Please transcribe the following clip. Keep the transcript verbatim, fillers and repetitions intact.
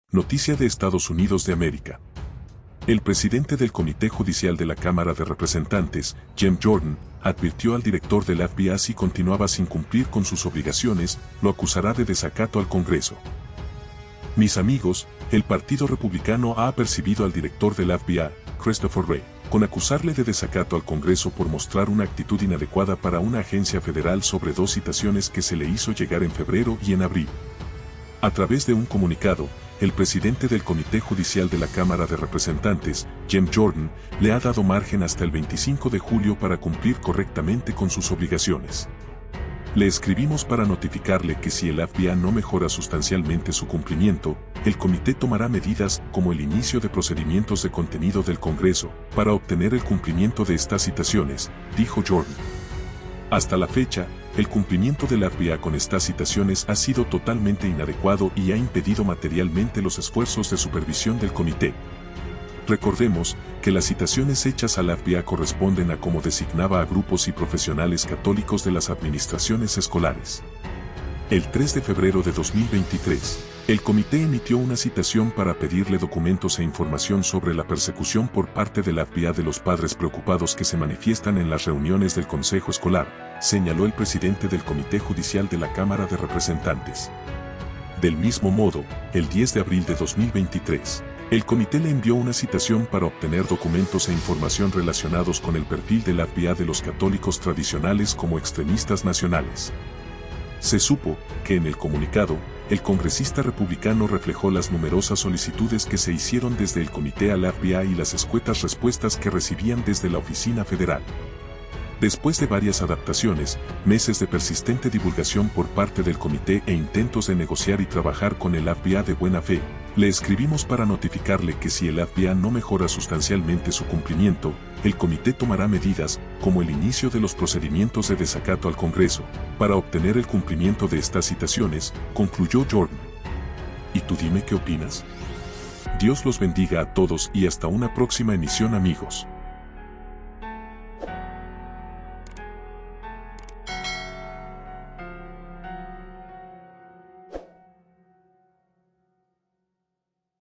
Noticia de Estados Unidos de América. El presidente del Comité Judicial de la Cámara de Representantes, Jim Jordan, advirtió al director del F B I si continuaba sin cumplir con sus obligaciones, lo acusará de desacato al Congreso. Mis amigos, el Partido Republicano ha apercibido al director del F B I, Christopher Wray, con acusarle de desacato al Congreso por mostrar una actitud inadecuada para una agencia federal sobre dos citaciones que se le hizo llegar en febrero y en abril. A través de un comunicado, el presidente del Comité Judicial de la Cámara de Representantes, Jim Jordan, le ha dado margen hasta el veinticinco de julio para cumplir correctamente con sus obligaciones. Le escribimos para notificarle que si el F B I no mejora sustancialmente su cumplimiento, el comité tomará medidas como el inicio de procedimientos de contenido del Congreso para obtener el cumplimiento de estas citaciones, dijo Jordan. Hasta la fecha, el cumplimiento del F B I con estas citaciones ha sido totalmente inadecuado y ha impedido materialmente los esfuerzos de supervisión del comité. Recordemos que las citaciones hechas al F B I corresponden a cómo designaba a grupos y profesionales católicos de las administraciones escolares. El tres de febrero de dos mil veintitrés, el comité emitió una citación para pedirle documentos e información sobre la persecución por parte del F B I de los padres preocupados que se manifiestan en las reuniones del Consejo Escolar, señaló el presidente del Comité Judicial de la Cámara de Representantes. Del mismo modo, el diez de abril de dos mil veintitrés, el comité le envió una citación para obtener documentos e información relacionados con el perfil del F B I de los católicos tradicionales como extremistas nacionales. Se supo que en el comunicado, el congresista republicano reflejó las numerosas solicitudes que se hicieron desde el comité al F B I y las escuetas respuestas que recibían desde la oficina federal. Después de varias adaptaciones, meses de persistente divulgación por parte del comité e intentos de negociar y trabajar con el F B I de buena fe, le escribimos para notificarle que si el F B I no mejora sustancialmente su cumplimiento, el comité tomará medidas, como el inicio de los procedimientos de desacato al Congreso, para obtener el cumplimiento de estas citaciones, concluyó Jordan. ¿Y tú dime qué opinas? Dios los bendiga a todos y hasta una próxima emisión, amigos.